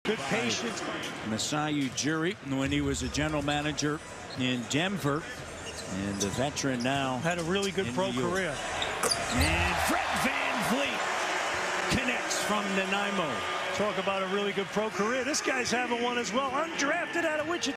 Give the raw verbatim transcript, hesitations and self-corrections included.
Good patience. Masai Ujiri, when he was a general manager in Denver, and the veteran now had a really good pro career. And Fred VanVleet connects from Nanaimo. Talk about a really good pro career. This guy's having one as well. Undrafted out of Wichita.